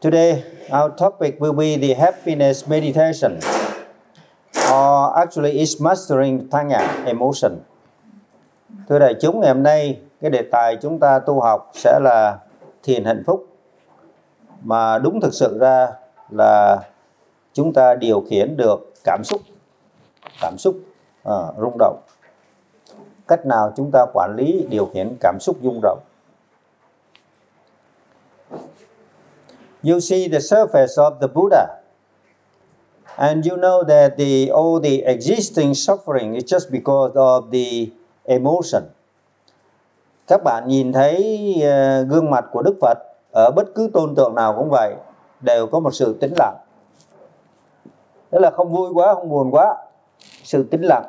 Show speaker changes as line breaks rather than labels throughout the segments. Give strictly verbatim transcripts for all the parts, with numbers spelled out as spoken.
Today, our topic will be the happiness meditation, or actually is mastering Thanya emotion. Thưa đại chúng, ngày hôm nay cái đề tài chúng ta tu học sẽ là thiền hạnh phúc, mà đúng thực sự ra là chúng ta điều khiển được cảm xúc, cảm xúc à, rung động. Cách nào chúng ta quản lý điều khiển cảm xúc rung động? You see the surface of the Buddha, and you know that the all the existing suffering is just because of the emotion. Các bạn nhìn thấy uh, gương mặt của Đức Phật ở bất cứ tôn tượng nào cũng vậy, đều có một sự tĩnh lặng. Tức là không vui quá, không buồn quá, sự tĩnh lặng.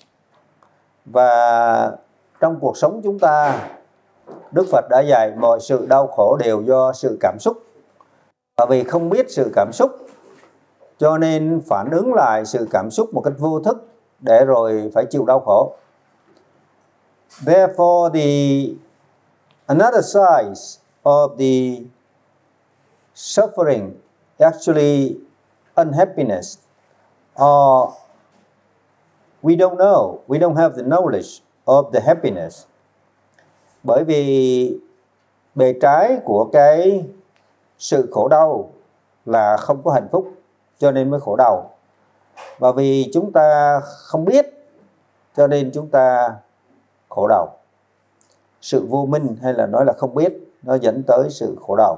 Và trong cuộc sống chúng ta, Đức Phật đã dạy mọi sự đau khổ đều do sự cảm xúc. Và vì không biết sự cảm xúc, cho nên phản ứng lại sự cảm xúc một cách vô thức, để rồi phải chịu đau khổ. Therefore, the another side of the suffering actually unhappiness, or we don't know, we don't have the knowledge of the happiness. Bởi vì bề trái của cái sự khổ đau là không có hạnh phúc, cho nên mới khổ đau. Và vì chúng ta không biết, cho nên chúng ta khổ đau. Sự vô minh hay là nói là không biết, nó dẫn tới sự khổ đau.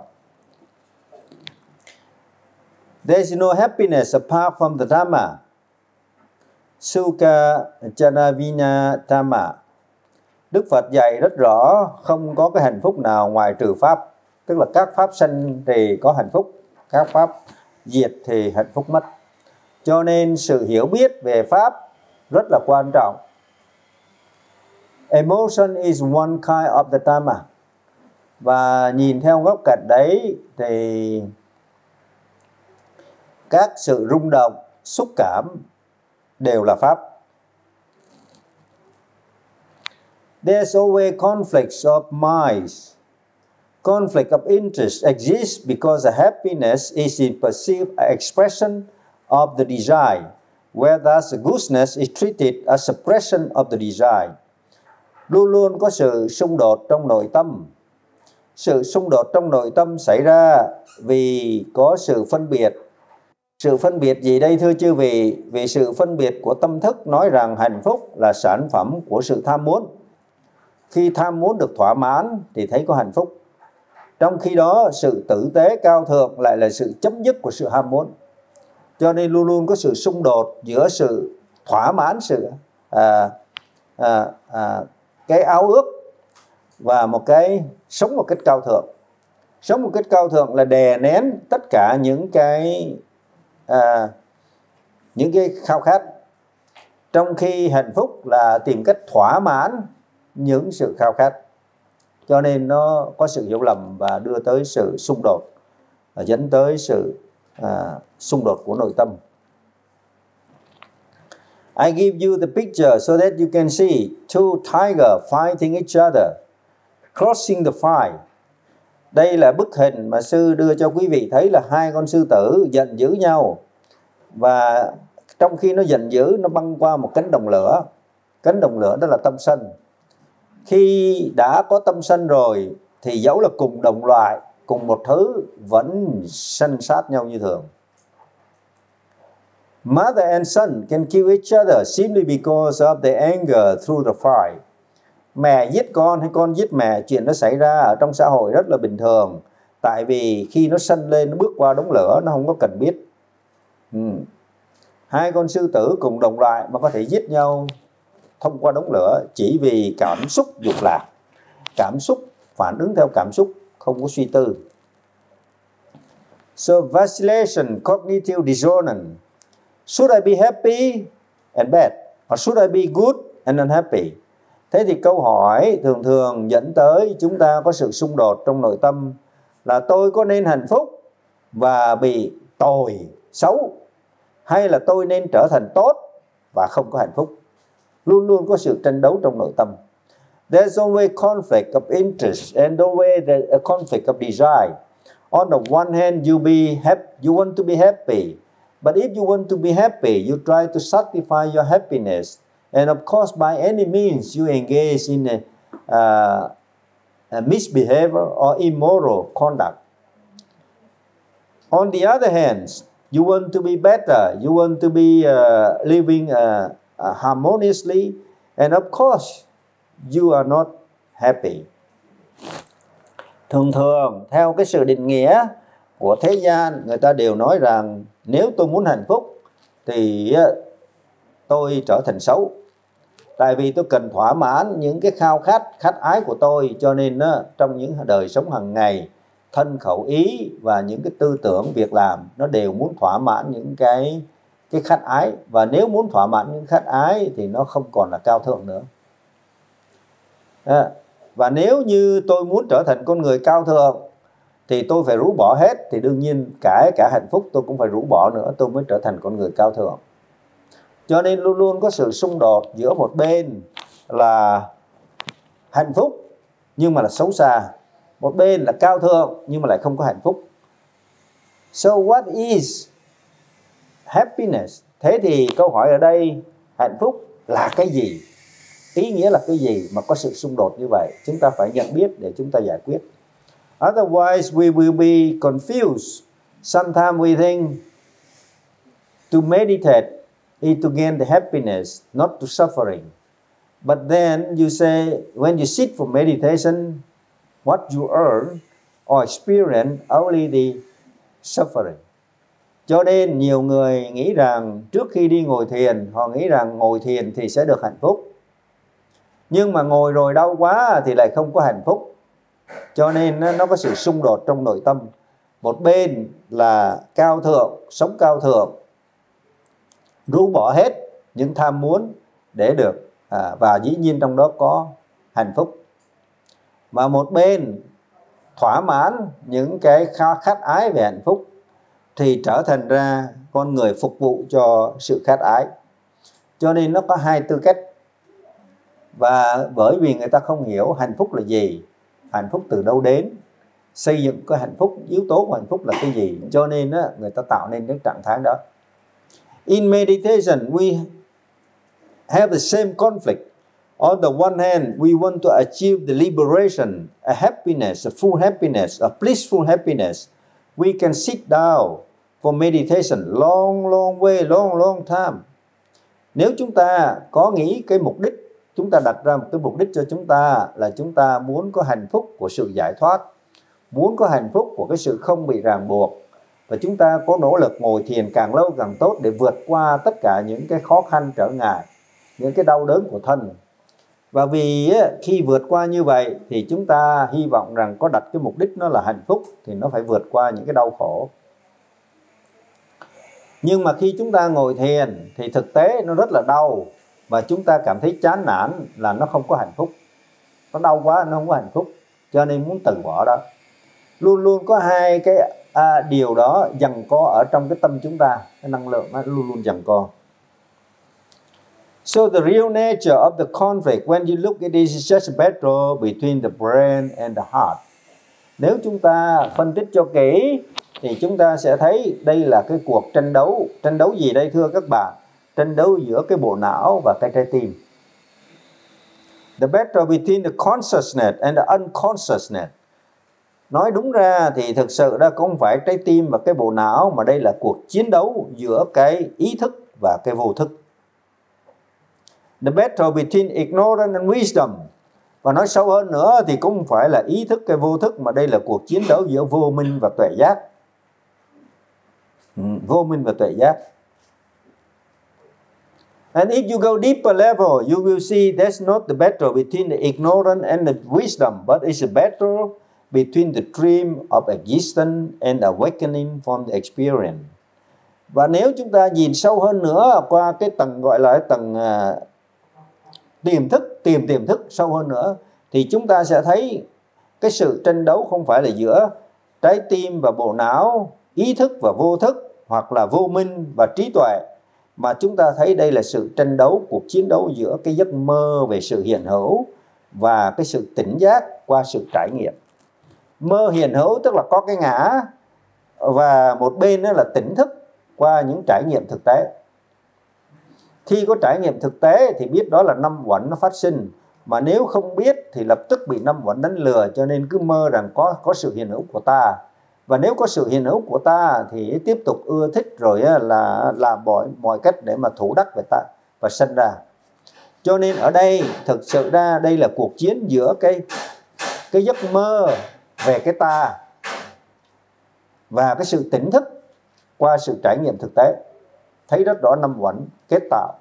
There's no happiness apart from the Dhamma. Sukha Janavina Dhamma. Đức Phật dạy rất rõ, không có cái hạnh phúc nào ngoài trừ Pháp. Tức là các Pháp sanh thì có hạnh phúc, các Pháp diệt thì hạnh phúc mất. Cho nên sự hiểu biết về Pháp rất là quan trọng. Emotion is one kind of the Dhamma. Và nhìn theo góc cạnh đấy thì các sự rung động, xúc cảm đều là Pháp. There's always conflicts of minds. Conflict of interest exists because the happiness is in perceived expression of the desire, whereas the goodness is treated as suppression of the desire. Luôn luôn có sự xung đột trong nội tâm. Sự xung đột trong nội tâm xảy ra vì có sự phân biệt. Sự phân biệt gì đây thưa chư vị? Vì sự phân biệt của tâm thức nói rằng hạnh phúc là sản phẩm của sự tham muốn. Khi tham muốn được thỏa mãn thì thấy có hạnh phúc. Trong khi đó sự tử tế cao thượng lại là sự chấm dứt của sự ham muốn. Cho nên luôn luôn có sự xung đột giữa sự thỏa mãn sự à, à, à, cái ao ước và một cái sống một cách cao thượng. Sống một cách cao thượng là đè nén tất cả những cái à, những cái khao khát, trong khi hạnh phúc là tìm cách thỏa mãn những sự khao khát. Cho nên nó có sự hiểu lầm và đưa tới sự xung đột, dẫn tới sự à, xung đột của nội tâm. I give you the picture so that you can see two tigers fighting each other, crossing the fight. Đây là bức hình mà sư đưa cho quý vị thấy là hai con sư tử giận dữ nhau. Và trong khi nó giận dữ, nó băng qua một cánh đồng lửa. Cánh đồng lửa đó là tâm sân. Khi đã có tâm sân rồi thì dẫu là cùng đồng loại, cùng một thứ, vẫn sân sát nhau như thường. Mother and son can kill each other simply because of the anger through the fire. Mẹ giết con hay con giết mẹ, chuyện đó xảy ra ở trong xã hội rất là bình thường. Tại vì khi nó sân lên, nó bước qua đống lửa, nó không có cần biết. ừ. Hai con sư tử cùng đồng loại mà có thể giết nhau thông qua đống lửa chỉ vì cảm xúc dục lạc, cảm xúc, phản ứng theo cảm xúc, không có suy tư. So vacillation, cognitive dissonance. Should I be happy and bad, or should I be good and unhappy? Thế thì câu hỏi thường thường dẫn tới chúng ta có sự xung đột trong nội tâm là tôi có nên hạnh phúc và bị tồi, xấu, hay là tôi nên trở thành tốt và không có hạnh phúc. Luôn luôn có sự tranh đấu trong nội tâm. There's always conflict of interest and always a conflict of desire. On the one hand, you be happy, you want to be happy. But if you want to be happy, you try to satisfy your happiness. And of course, by any means, you engage in a, uh, a misbehavior or immoral conduct. On the other hand, you want to be better. You want to be uh, living uh, uh, harmoniously. And of course, you are not happy. Thường thường, theo cái sự định nghĩa của thế gian, người ta đều nói rằng nếu tôi muốn hạnh phúc thì tôi trở thành xấu. Tại vì tôi cần thỏa mãn những cái khao khát, khát ái của tôi. Cho nên trong những đời sống hàng ngày, thân khẩu ý và những cái tư tưởng, việc làm, nó đều muốn thỏa mãn những cái, cái khát ái. Và nếu muốn thỏa mãn những khát ái thì nó không còn là cao thượng nữa. À, và nếu như tôi muốn trở thành con người cao thượng thì tôi phải rũ bỏ hết. Thì đương nhiên cả cả hạnh phúc tôi cũng phải rũ bỏ nữa, tôi mới trở thành con người cao thượng. Cho nên luôn luôn có sự xung đột giữa một bên là hạnh phúc nhưng mà là xấu xa, một bên là cao thượng nhưng mà lại không có hạnh phúc. So what is happiness? Thế thì câu hỏi ở đây, hạnh phúc là cái gì? Ý nghĩa là cái gì mà có sự xung đột như vậy? Chúng ta phải nhận biết để chúng ta giải quyết. Otherwise we will be confused. Sometimes we think to meditate is to gain the happiness, not to suffering. But then you say, when you sit for meditation, what you earn or experience only the suffering. Cho nên nhiều người nghĩ rằng trước khi đi ngồi thiền, họ nghĩ rằng ngồi thiền thì sẽ được hạnh phúc. Nhưng mà ngồi rồi đau quá thì lại không có hạnh phúc. Cho nên nó có sự xung đột trong nội tâm. Một bên là cao thượng, sống cao thượng, rũ bỏ hết những tham muốn để được à, và dĩ nhiên trong đó có hạnh phúc. Và một bên thỏa mãn những cái khát ái về hạnh phúc thì trở thành ra con người phục vụ cho sự khát ái. Cho nên nó có hai tư cách. Và bởi vì người ta không hiểu hạnh phúc là gì, hạnh phúc từ đâu đến, xây dựng cái hạnh phúc, yếu tố của hạnh phúc là cái gì, cho nên á, người ta tạo nên cái trạng thái đó. In meditation, we have the same conflict. On the one hand, we want to achieve the liberation, a happiness, a full happiness, a blissful happiness. We can sit down for meditation long, long way, long, long time. Nếu chúng ta có nghĩ cái mục đích, chúng ta đặt ra một cái mục đích cho chúng ta là chúng ta muốn có hạnh phúc của sự giải thoát, muốn có hạnh phúc của cái sự không bị ràng buộc, và chúng ta có nỗ lực ngồi thiền càng lâu càng tốt để vượt qua tất cả những cái khó khăn trở ngại, những cái đau đớn của thân. Và vì khi vượt qua như vậy thì chúng ta hy vọng rằng có đặt cái mục đích nó là hạnh phúc thì nó phải vượt qua những cái đau khổ. Nhưng mà khi chúng ta ngồi thiền thì thực tế nó rất là đau và chúng ta cảm thấy chán nản là nó không có hạnh phúc. Nó đau quá, nó không có hạnh phúc, cho nên muốn từ bỏ đó. Luôn luôn có hai cái à, điều đó giằng co ở trong cái tâm chúng ta, cái năng lượng nó luôn luôn giằng co. So the real nature of the conflict, when you look at it, is just a battle between the brain and the heart. Nếu chúng ta phân tích cho kỹ thì chúng ta sẽ thấy đây là cái cuộc tranh đấu. Tranh đấu gì đây thưa các bạn? Tranh đấu giữa cái bộ não và cái trái tim. The battle between the consciousness and the unconsciousness. Nói đúng ra thì thực sự đó không phải trái tim và cái bộ não, mà đây là cuộc chiến đấu giữa cái ý thức và cái vô thức. The battle between ignorance and wisdom. Và nói sâu hơn nữa thì cũng không phải là ý thức cái vô thức, mà đây là cuộc chiến đấu giữa vô minh và tuệ giác. Ừ, vô minh và tuệ giác. And if you go deeper level, you will see there's not the battle between the ignorance and the wisdom, but it's a battle between the dream of existence and awakening from the experience. Và nếu chúng ta nhìn sâu hơn nữa qua cái tầng gọi là cái tầng uh, tiềm thức, tìm tiềm thức sâu hơn nữa, thì chúng ta sẽ thấy cái sự tranh đấu không phải là giữa trái tim và bộ não, ý thức và vô thức, hoặc là vô minh và trí tuệ, mà chúng ta thấy đây là sự tranh đấu, cuộc chiến đấu giữa cái giấc mơ về sự hiện hữu và cái sự tỉnh giác qua sự trải nghiệm. Mơ hiện hữu tức là có cái ngã, và một bên đó là tỉnh thức qua những trải nghiệm thực tế. Khi có trải nghiệm thực tế thì biết đó là năm uẩn nó phát sinh, mà nếu không biết thì lập tức bị năm uẩn đánh lừa, cho nên cứ mơ rằng có có sự hiện hữu của ta. Và nếu có sự hiện hữu của ta thì tiếp tục ưa thích rồi là làm mọi mọi cách để mà thủ đắc về ta và sanh ra. Cho nên ở đây thực sự ra đây là cuộc chiến giữa cái cái giấc mơ về cái ta và cái sự tỉnh thức qua sự trải nghiệm thực tế. Thấy rất rõ năm uẩn kết tạo.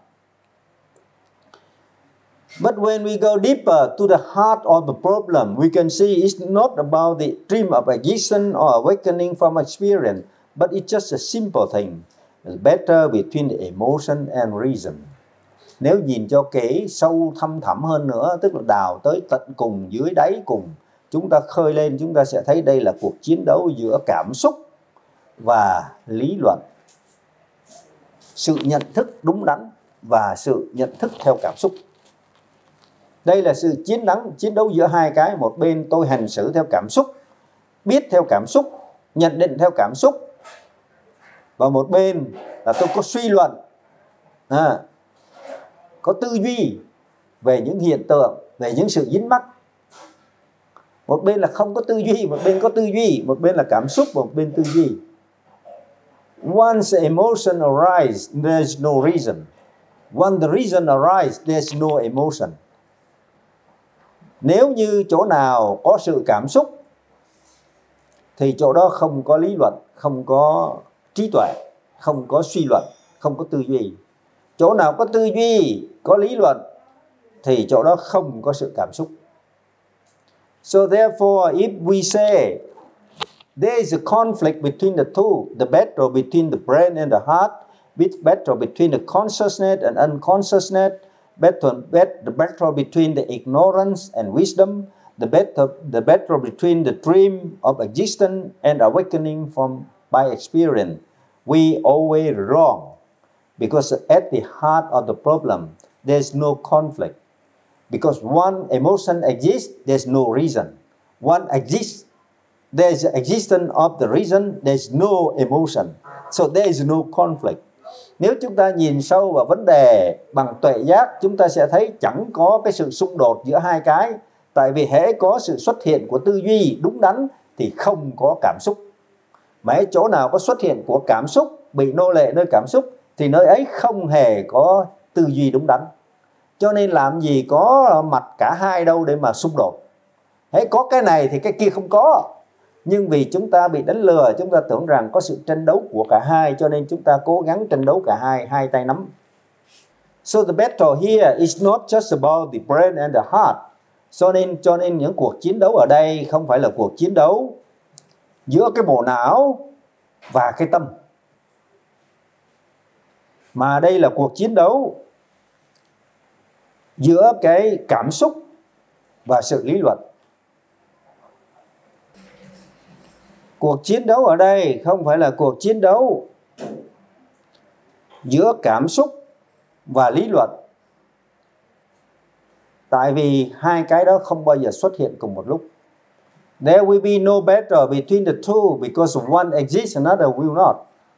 But when we go deeper to the heart of the problem, we can see it's not about the dream of existence or awakening from experience, but it's just a simple thing. It's better between the emotion and reason. Nếu nhìn cho kỹ, sâu thăm thẳm hơn nữa, tức là đào tới tận cùng, dưới đáy cùng, chúng ta khơi lên, chúng ta sẽ thấy đây là cuộc chiến đấu giữa cảm xúc và lý luận. Sự nhận thức đúng đắn và sự nhận thức theo cảm xúc. Đây là sự chiến đấu, chiến đấu giữa hai cái. Một bên tôi hành xử theo cảm xúc, biết theo cảm xúc, nhận định theo cảm xúc. Và một bên là tôi có suy luận, à, có tư duy về những hiện tượng, về những sự dính mắc. Một bên là không có tư duy, một bên có tư duy. Một bên là cảm xúc, một bên tư duy. Once emotion arises, there's no reason. When the reason arises, there's no emotion. Nếu như chỗ nào có sự cảm xúc thì chỗ đó không có lý luận, không có trí tuệ, không có suy luận, không có tư duy. Chỗ nào có tư duy, có lý luận thì chỗ đó không có sự cảm xúc. So therefore, if we say there is a conflict between the two, the battle between the brain and the heart, with battle between the consciousness and unconsciousness, battle, the battle between the ignorance and wisdom, the battle, the battle between the dream of existence and awakening from by experience, we always wrong, because at the heart of the problem, there's no conflict. Because one emotion exists, there's no reason. One exists, there's the existence of the reason, there's no emotion. So there is no conflict. Nếu chúng ta nhìn sâu vào vấn đề bằng tuệ giác, chúng ta sẽ thấy chẳng có cái sự xung đột giữa hai cái. Tại vì hễ có sự xuất hiện của tư duy đúng đắn thì không có cảm xúc. Mà hễ chỗ nào có xuất hiện của cảm xúc, bị nô lệ nơi cảm xúc, thì nơi ấy không hề có tư duy đúng đắn. Cho nên làm gì có mặt cả hai đâu để mà xung đột. Hễ có cái này thì cái kia không có. Nhưng vì chúng ta bị đánh lừa, chúng ta tưởng rằng có sự tranh đấu của cả hai, cho nên chúng ta cố gắng tranh đấu cả hai, hai tay nắm. So the battle here is not just about the brain and the heart. Cho nên, cho nên những cuộc chiến đấu ở đây không phải là cuộc chiến đấu giữa cái bộ não và cái tâm, mà đây là cuộc chiến đấu giữa cái cảm xúc và sự lý luận. Cuộc chiến đấu ở đây không phải là cuộc chiến đấu giữa cảm xúc và lý luận. Tại vì hai cái đó không bao giờ xuất hiện cùng một lúc. There will be no battle between the two because one exists, another will not.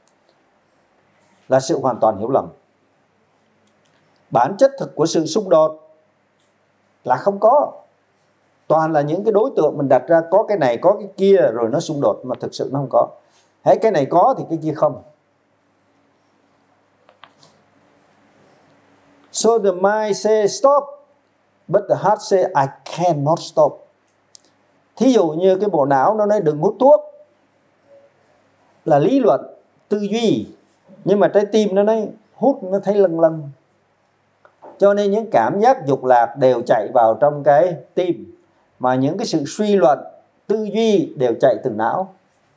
Là sự hoàn toàn hiểu lầm. Bản chất thực của sự xung đột là không có. Toàn là những cái đối tượng mình đặt ra, có cái này, có cái kia, rồi nó xung đột, mà thực sự nó không có. Hãy cái này có thì cái kia không. So the mind says stop, but the heart says I cannot stop. Thí dụ như cái bộ não nó nói đừng hút thuốc, là lý luận, tư duy. Nhưng mà trái tim nó nói hút, nó thấy lâng lâng. Cho nên những cảm giác dục lạc đều chạy vào trong cái tim, mà những cái sự suy luận, tư duy đều chạy từ não.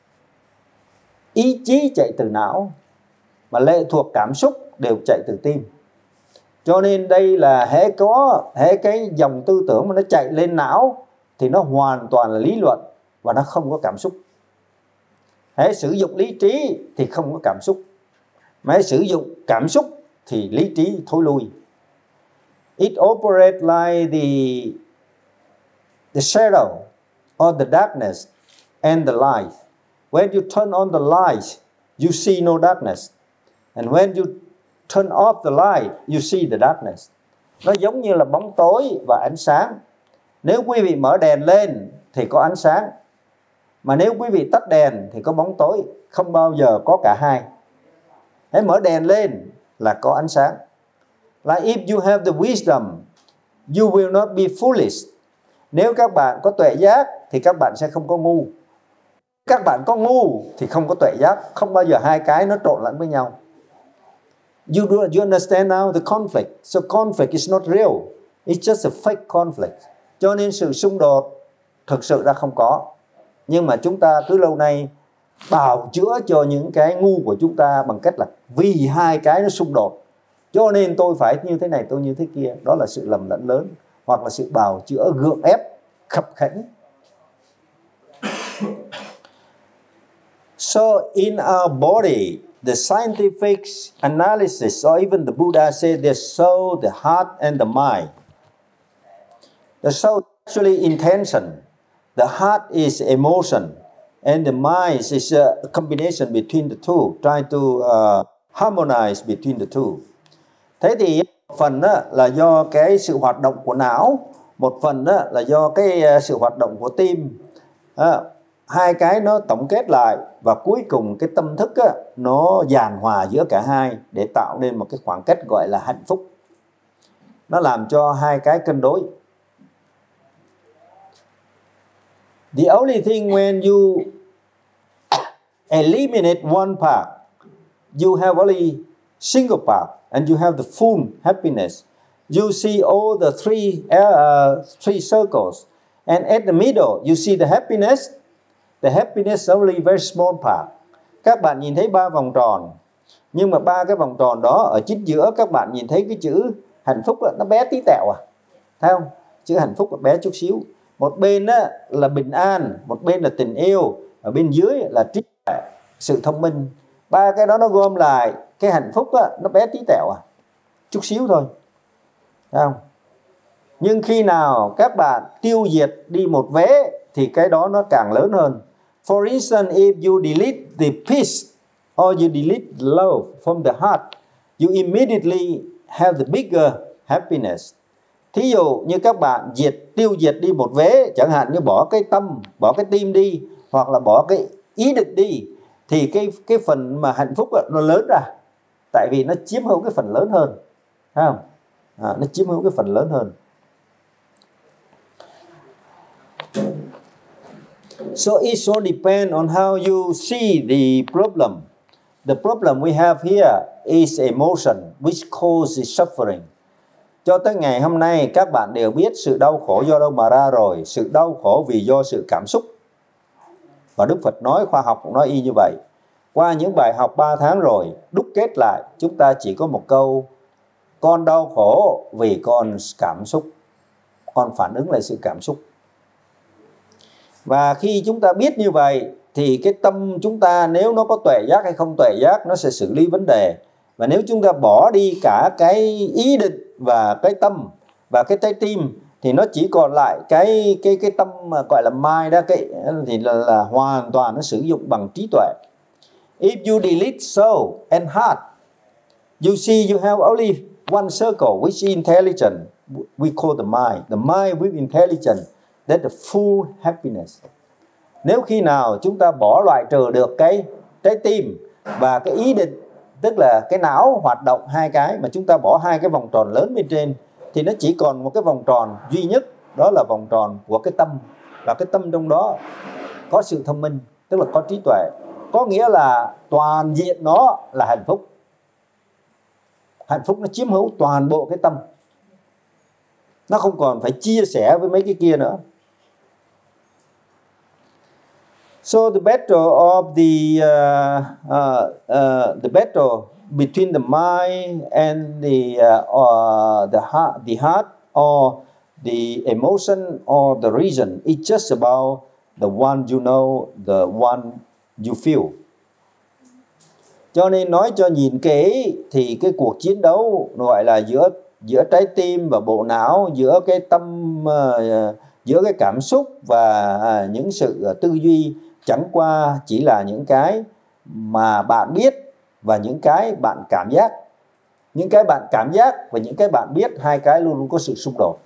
Ý chí chạy từ não, mà lệ thuộc cảm xúc đều chạy từ tim. Cho nên đây là hễ có hễ cái dòng tư tưởng mà nó chạy lên não thì nó hoàn toàn là lý luận và nó không có cảm xúc. Hễ sử dụng lý trí thì không có cảm xúc, mà hễ sử dụng cảm xúc thì lý trí thối lui. It operates like the the shadow or the darkness. and the light. When you turn on the light, you see no darkness. And when you turn off the light, you see the darkness. Nó giống như là bóng tối và ánh sáng. Nếu quý vị mở đèn lên thì có ánh sáng, mà nếu quý vị tắt đèn thì có bóng tối, không bao giờ có cả hai. Hãy mở đèn lên là có ánh sáng. Like if you have the wisdom, you will not be foolish. Nếu các bạn có tuệ giác thì các bạn sẽ không có ngu. Các bạn có ngu thì không có tuệ giác, không bao giờ hai cái nó trộn lẫn với nhau. You do you understand now the conflict? So conflict is not real. It's just a fake conflict. Cho nên sự xung đột thực sự ra không có. Nhưng mà chúng ta cứ lâu nay bào chữa cho những cái ngu của chúng ta bằng cách là vì hai cái nó xung đột, cho nên tôi phải như thế này, tôi như thế kia. Đó là sự lầm lẫn lớn, hoặc là sự bào chữa gượng ép, khập khẽnh. So in our body, the scientific analysis or even the Buddha said the soul, the heart and the mind. The soul is actually intention. The heart is emotion. And the mind is a combination between the two, trying to uh, harmonize between the two. Thế thì một phần đó là do cái sự hoạt động của não, một phần đó là do cái sự hoạt động của tim. À, hai cái nó tổng kết lại và cuối cùng cái tâm thức á, nó dàn hòa giữa cả hai để tạo nên một cái khoảng cách gọi là hạnh phúc. Nó làm cho hai cái cân đối. The only thing when you eliminate one part, you have only single part and you have the full happiness. You see all the three uh, three circles, and at the middle you see the happiness. The happiness is only very small part. Các bạn nhìn thấy ba vòng tròn, nhưng mà ba cái vòng tròn đó ở chính giữa các bạn nhìn thấy cái chữ hạnh phúc đó, nó bé tí tẹo à, thấy không? Chữ hạnh phúc là bé chút xíu. Một bên đó là bình an, một bên là tình yêu, ở bên dưới là trí tuệ, sự thông minh. Ba cái đó nó gom lại cái hạnh phúc đó, nó bé tí tẹo à, chút xíu thôi, thấy không? Nhưng khi nào các bạn tiêu diệt đi một vế thì cái đó nó càng lớn hơn. For instance, if you delete the peace or you delete love from the heart, you immediately have the bigger happiness. Thí dụ như các bạn diệt tiêu diệt đi một vế, chẳng hạn như bỏ cái tâm, bỏ cái tim đi, hoặc là bỏ cái ý định đi, thì cái cái phần mà hạnh phúc nó lớn ra, tại vì nó chiếm hữu cái phần lớn hơn, thấy không? À, nó chiếm hữu cái phần lớn hơn. So it so depends on how you see the problem. The problem we have here is emotion, which causes suffering. Cho tới ngày hôm nay các bạn đều biết sự đau khổ do đâu mà ra rồi. Sự đau khổ vì do sự cảm xúc. Và Đức Phật nói, khoa học cũng nói y như vậy. Qua những bài học ba tháng rồi, đúc kết lại chúng ta chỉ có một câu: con đau khổ vì con cảm xúc, con phản ứng lại sự cảm xúc. Và khi chúng ta biết như vậy thì cái tâm chúng ta, nếu nó có tuệ giác hay không tuệ giác, nó sẽ xử lý vấn đề. Và nếu chúng ta bỏ đi cả cái ý định và cái tâm và cái trái tim thì nó chỉ còn lại cái cái cái tâm mà gọi là mind đó, cái thì là, là hoàn toàn nó sử dụng bằng trí tuệ. If you delete soul and heart, you see you have only one circle which is intelligent. We call the mind. The mind with intelligence, that's the full happiness. Nếu khi nào chúng ta bỏ loại trừ được cái trái tim và cái ý định, tức là cái não hoạt động hai cái, mà chúng ta bỏ hai cái vòng tròn lớn bên trên, thì nó chỉ còn một cái vòng tròn duy nhất, đó là vòng tròn của cái tâm. Và cái tâm trong đó có sự thông minh, tức là có trí tuệ. Có nghĩa là toàn diện nó là hạnh phúc. Hạnh phúc nó chiếm hữu toàn bộ cái tâm. Nó không còn phải chia sẻ với mấy cái kia nữa. So the battle of the uh, uh, uh, the battle between the mind and the uh, uh, the heart, the heart or the emotion or the reason, it's just about the one you know, the one you feel. Cho nên nói cho nhìn kỹ thì cái cuộc chiến đấu gọi là giữa giữa trái tim và bộ não, giữa cái tâm, uh, giữa cái cảm xúc và uh, những sự uh, tư duy. chẳng qua chỉ là những cái mà bạn biết và những cái bạn cảm giác. Những cái bạn cảm giác và những cái bạn biết, hai cái luôn luôn có sự xung đột.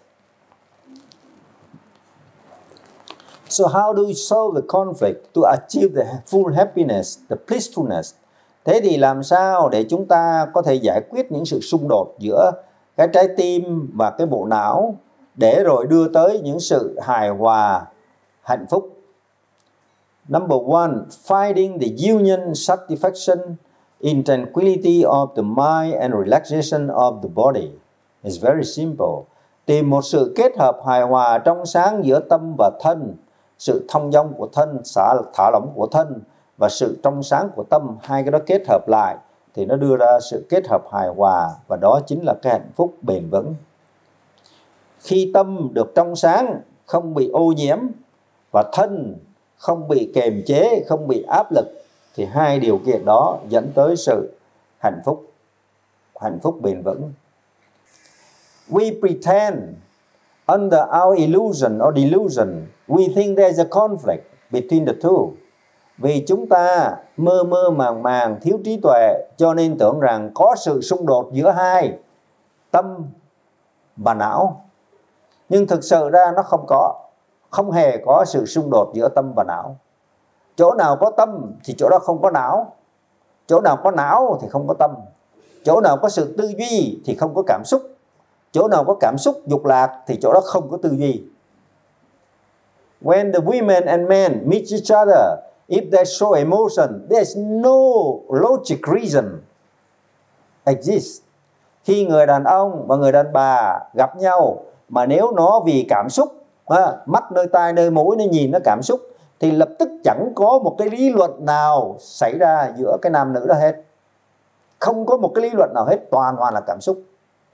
So how do we solve the conflict to achieve the full happiness, the blissfulness? Thế thì làm sao để chúng ta có thể giải quyết những sự xung đột giữa cái trái tim và cái bộ não để rồi đưa tới những sự hài hòa, hạnh phúc? Number one, finding the union satisfaction in tranquility of the mind and relaxation of the body. It's very simple. Tìm một sự kết hợp hài hòa trong sáng giữa tâm và thân, sự thông dong của thân, xả thả lỏng của thân và sự trong sáng của tâm, hai cái đó kết hợp lại thì nó đưa ra sự kết hợp hài hòa, và đó chính là cái hạnh phúc bền vững. Khi tâm được trong sáng, không bị ô nhiễm, và thân không bị kềm chế, không bị áp lực, thì hai điều kiện đó dẫn tới sự hạnh phúc, hạnh phúc bền vững. We pretend under our illusion or delusion, we think there's a conflict between the two. Vì chúng ta mơ mơ màng màng, thiếu trí tuệ, cho nên tưởng rằng có sự xung đột giữa hai, tâm và não. Nhưng thực sự ra nó không có, không hề có sự xung đột giữa tâm và não. Chỗ nào có tâm thì chỗ đó không có não. Chỗ nào có não thì không có tâm. Chỗ nào có sự tư duy thì không có cảm xúc. Chỗ nào có cảm xúc dục lạc thì chỗ đó không có tư duy. When the women and men meet each other, if they show emotion, there's no logic reason exists. Khi người đàn ông và người đàn bà gặp nhau mà nếu nó vì cảm xúc, à, mắt nơi tai nơi mũi nó nhìn nó cảm xúc, thì lập tức chẳng có một cái lý luận nào xảy ra giữa cái nam nữ đó hết. Không có một cái lý luận nào hết, toàn hoàn là cảm xúc.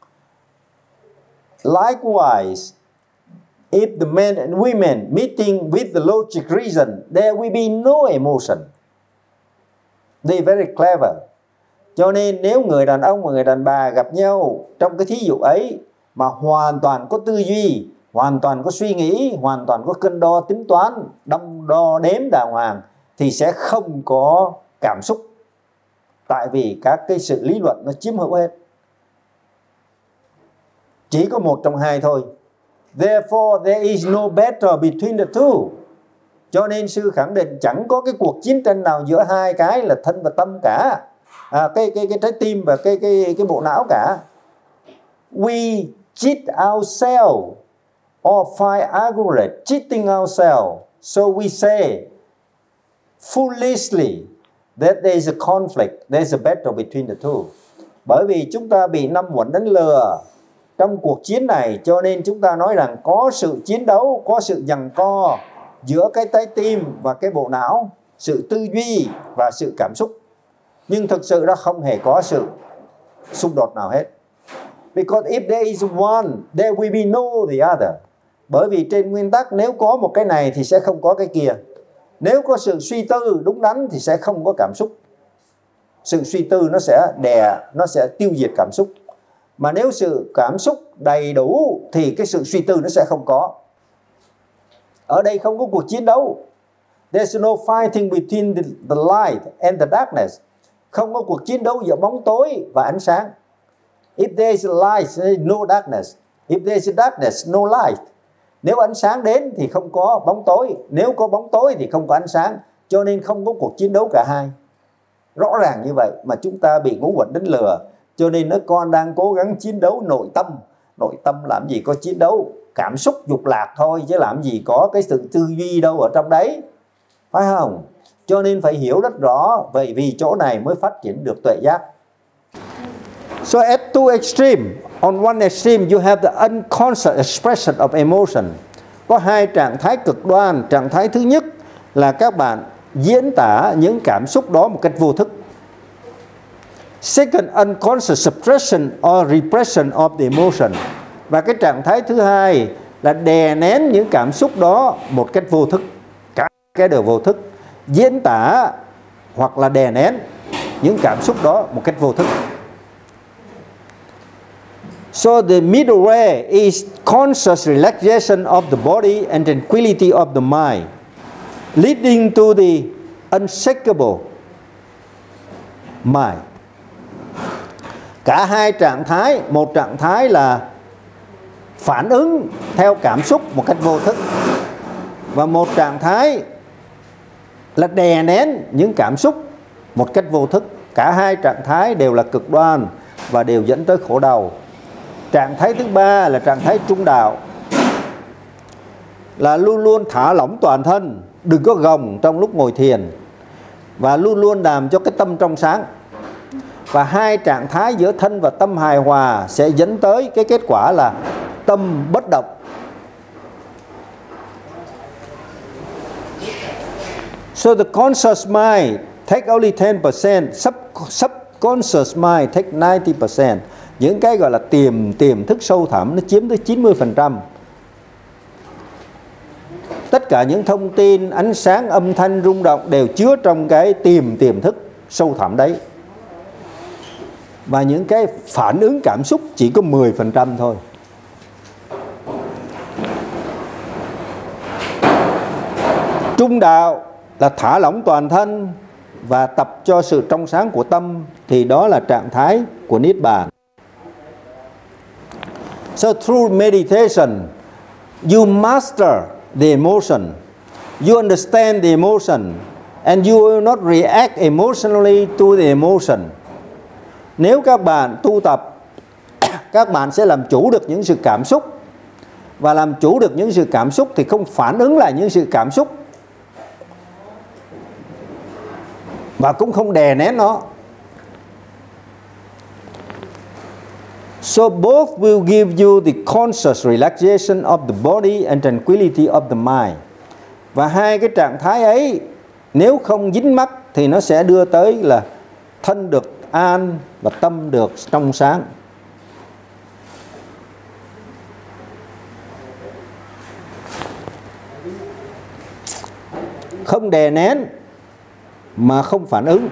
Likewise, if the men and women meeting with the logic reason, there will be no emotion. They very clever. Cho nên nếu người đàn ông và người đàn bà gặp nhau trong cái thí dụ ấy mà hoàn toàn có tư duy, hoàn toàn có suy nghĩ, hoàn toàn có cân đo tính toán, đong đo đếm đàng hoàng, thì sẽ không có cảm xúc. Tại vì các cái sự lý luận nó chiếm hữu hết. Chỉ có một trong hai thôi. Therefore there is no battle between the two. Cho nên sư khẳng định chẳng có cái cuộc chiến tranh nào giữa hai cái là thân và tâm cả, à, cái cái cái trái tim và cái cái cái bộ não cả. We cheat ourselves or find argument cheating ourselves. So we say foolishly that there is a conflict, there is a battle between the two. Bởi vì chúng ta bị năm uẩn đánh lừa trong cuộc chiến này, cho nên chúng ta nói rằng có sự chiến đấu, có sự giằng co giữa cái trái tim và cái bộ não, sự tư duy và sự cảm xúc. Nhưng thực sự đó không hề có sự xung đột nào hết. Because if there is one, there will be no the other. Bởi vì trên nguyên tắc nếu có một cái này thì sẽ không có cái kia. Nếu có sự suy tư đúng đắn thì sẽ không có cảm xúc. Sự suy tư nó sẽ đè, nó sẽ tiêu diệt cảm xúc. Mà nếu sự cảm xúc đầy đủ thì cái sự suy tư nó sẽ không có. Ở đây không có cuộc chiến đấu. There's no fighting between the, the light and the darkness. Không có cuộc chiến đấu giữa bóng tối và ánh sáng. If there is a light, there is no darkness. If there is a darkness, no light. Nếu ánh sáng đến thì không có bóng tối. Nếu có bóng tối thì không có ánh sáng. Cho nên không có cuộc chiến đấu cả hai. Rõ ràng như vậy mà chúng ta bị ngũ uẩn đánh lừa. Cho nên nó con đang cố gắng chiến đấu nội tâm. Nội tâm làm gì có chiến đấu, cảm xúc dục lạc thôi, chứ làm gì có cái sự tư duy đâu ở trong đấy, phải không? Cho nên phải hiểu rất rõ, vậy vì chỗ này mới phát triển được tuệ giác. So at two extreme, on one extreme you have the unconscious expression of emotion. Có hai trạng thái cực đoan. Trạng thái thứ nhất là các bạn diễn tả những cảm xúc đó một cách vô thức. Second, unconscious suppression or repression of the emotion. Và cái trạng thái thứ hai là đè nén những cảm xúc đó một cách vô thức. Cả cái đều vô thức. Diễn tả hoặc là đè nén những cảm xúc đó một cách vô thức. So the middle way is conscious relaxation of the body and tranquility of the mind. leading to the unshakable mind. Cả hai trạng thái, một trạng thái là phản ứng theo cảm xúc một cách vô thức, và một trạng thái là đè nén những cảm xúc một cách vô thức. Cả hai trạng thái đều là cực đoan và đều dẫn tới khổ đau. Trạng thái thứ ba là trạng thái trung đạo, là luôn luôn thả lỏng toàn thân, đừng có gồng trong lúc ngồi thiền, và luôn luôn làm cho cái tâm trong sáng. Và hai trạng thái giữa thân và tâm hài hòa sẽ dẫn tới cái kết quả là tâm bất động. So the conscious mind take only ten percent, sub, subconscious mind take ninety percent. Những cái gọi là tiềm tiềm thức sâu thẳm nó chiếm tới chín mươi phần trăm. Tất cả những thông tin, ánh sáng, âm thanh, rung động đều chứa trong cái tiềm tiềm thức sâu thẳm đấy. Và những cái phản ứng cảm xúc chỉ có mười phần trăm thôi. Trung đạo là thả lỏng toàn thân và tập cho sự trong sáng của tâm, thì đó là trạng thái của Niết Bàn. So through meditation, you master the emotion, you understand the emotion, and you will not react emotionally to the emotion. Nếu các bạn tu tập, các bạn sẽ làm chủ được những sự cảm xúc, và làm chủ được những sự cảm xúc thì không phản ứng lại những sự cảm xúc, và cũng không đè nén nó. So both will give you the conscious relaxation of the body and tranquility of the mind. Và hai cái trạng thái ấy nếu không dính mắc thì nó sẽ đưa tới là thân được an và tâm được trong sáng. Không đè nén mà không phản ứng.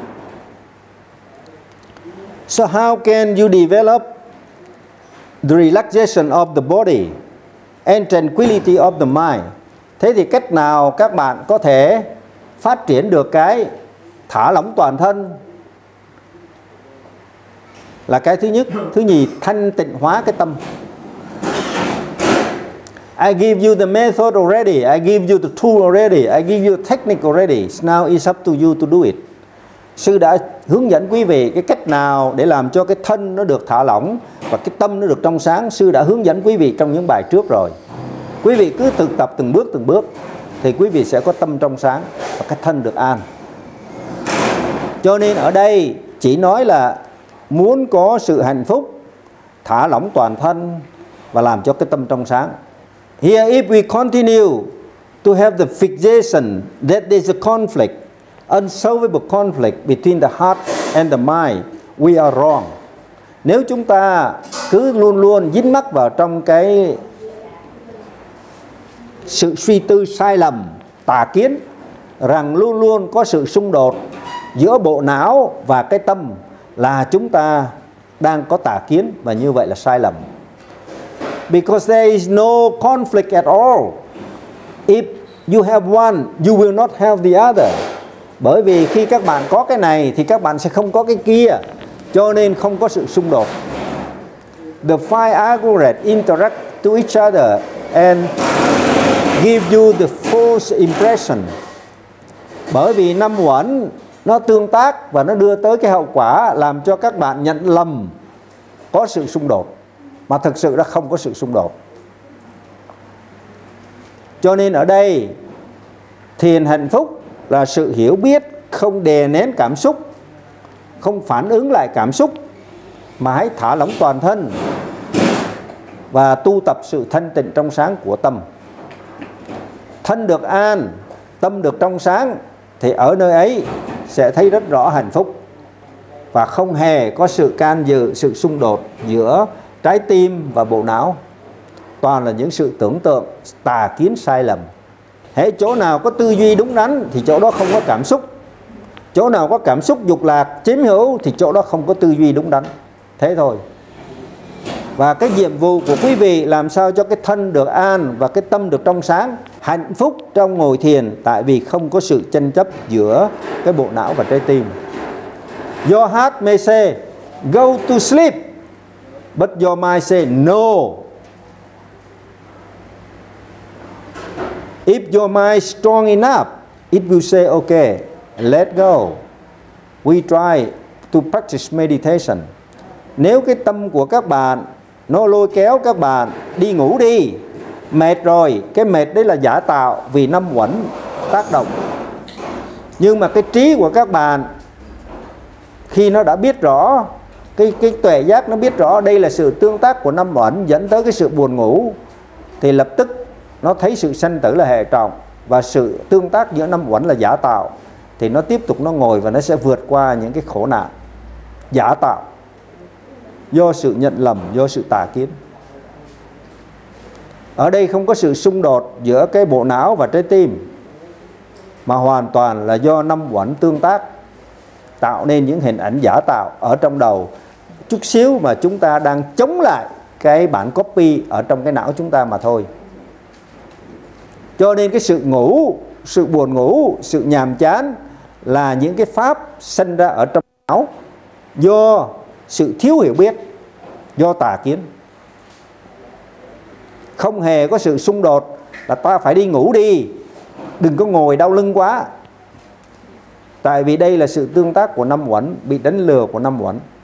So how can you develop the relaxation of the body and tranquility of the mind? Thế thì cách nào các bạn có thể phát triển được cái thả lỏng toàn thân? Là cái thứ nhất. Thứ nhì, thanh tịnh hóa cái tâm. I give you the method already, I give you the tool already, I give you the technique already. Now it's up to you to do it. Sư đã hướng dẫn quý vị cái cách nào để làm cho cái thân nó được thả lỏng và cái tâm nó được trong sáng. Sư đã hướng dẫn quý vị trong những bài trước rồi. Quý vị cứ thực tập từng bước từng bước thì quý vị sẽ có tâm trong sáng và cái thân được an. Cho nên ở đây chỉ nói là muốn có sự hạnh phúc, thả lỏng toàn thân và làm cho cái tâm trong sáng. Here if we continue to have the fixation that there's a conflict, unsolvable conflict between the heart and the mind, we are wrong. Nếu chúng ta cứ luôn luôn dính mắc vào trong cái sự suy tư sai lầm, tà kiến, rằng luôn luôn có sự xung đột giữa bộ não và cái tâm, là chúng ta đang có tà kiến, và như vậy là sai lầm. Because there is no conflict at all. If you have one, you will not have the other. Bởi vì khi các bạn có cái này thì các bạn sẽ không có cái kia, cho nên không có sự xung đột. The five aggregates interact to each other and give you the false impression. Bởi vì năm uẩn nó tương tác và nó đưa tới cái hậu quả làm cho các bạn nhận lầm có sự xung đột, mà thực sự đã không có sự xung đột. Cho nên ở đây thiền hạnh phúc là sự hiểu biết, không đè nén cảm xúc, không phản ứng lại cảm xúc, mà hãy thả lỏng toàn thân và tu tập sự thanh tịnh trong sáng của tâm. Thân được an, tâm được trong sáng, thì ở nơi ấy sẽ thấy rất rõ hạnh phúc, và không hề có sự can dự, sự xung đột giữa trái tim và bộ não. Toàn là những sự tưởng tượng tà kiến sai lầm. Hễ chỗ nào có tư duy đúng đắn thì chỗ đó không có cảm xúc. Chỗ nào có cảm xúc dục lạc chiếm hữu thì chỗ đó không có tư duy đúng đắn. Thế thôi. Và cái nhiệm vụ của quý vị làm sao cho cái thân được an và cái tâm được trong sáng, hạnh phúc trong ngồi thiền, tại vì không có sự tranh chấp giữa cái bộ não và trái tim. Your heart may say go to sleep, but your mind say no. If your mind is strong enough, it will say okay, let go. We try to practice meditation. Nếu cái tâm của các bạn nó lôi kéo các bạn đi ngủ đi, mệt rồi, cái mệt đấy là giả tạo vì năm uẩn tác động. Nhưng mà cái trí của các bạn khi nó đã biết rõ, cái, cái tuệ giác nó biết rõ đây là sự tương tác của năm uẩn dẫn tới cái sự buồn ngủ, thì lập tức nó thấy sự sanh tử là hệ trọng và sự tương tác giữa năm uẩn là giả tạo, thì nó tiếp tục nó ngồi và nó sẽ vượt qua những cái khổ nạn giả tạo do sự nhận lầm, do sự tà kiến. Ở đây không có sự xung đột giữa cái bộ não và trái tim, mà hoàn toàn là do năm uẩn tương tác tạo nên những hình ảnh giả tạo ở trong đầu chút xíu mà chúng ta đang chống lại cái bản copy ở trong cái não chúng ta mà thôi. Cho nên cái sự ngủ, sự buồn ngủ, sự nhàm chán là những cái pháp sinh ra ở trong não do sự thiếu hiểu biết, do tà kiến. Không hề có sự xung đột là ta phải đi ngủ đi, đừng có ngồi đau lưng quá. Tại vì đây là sự tương tác của năm uẩn, bị đánh lừa của năm uẩn.